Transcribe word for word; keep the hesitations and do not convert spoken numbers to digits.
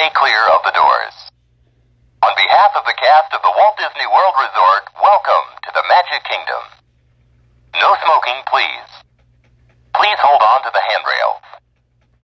stay clear of the doors. On behalf of the cast of the Walt Disney World Resort, welcome to the Magic Kingdom. No smoking, please. Please hold on to the handrail.